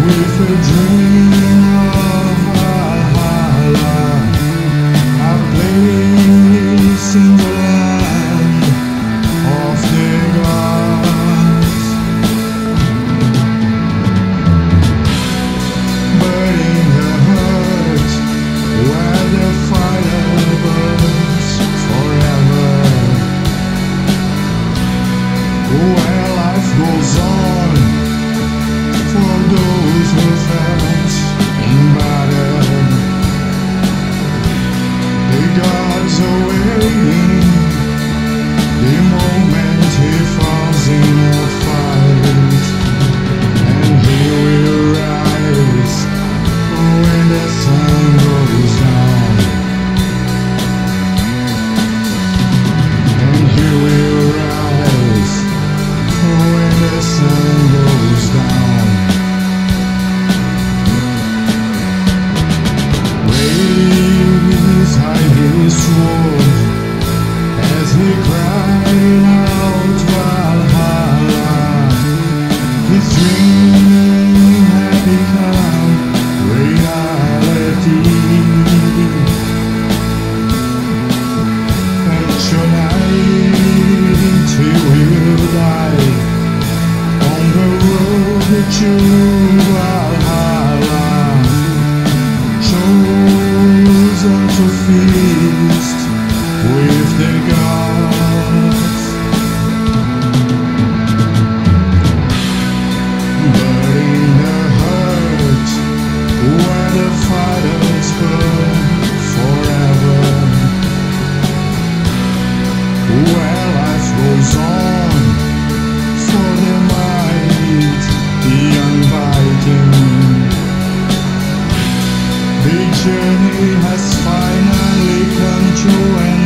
with a dream of Valhalla, a place in the land of the gods. But in the heart where the fire burns forever, where life goes on for those who felt in battle, the gods are waiting the moment he falls in a fight, and he will rise when the sun goes down, and he will rise when the sun goes down. Raise high his sword as he cried out Valhalla. His dream had become reality, and tonight he will die on the road to Valhalla, chosen to feast with the gods. But in the heart where the fires burn forever, where life goes on for the might, the unbiting, the journey has finally come to an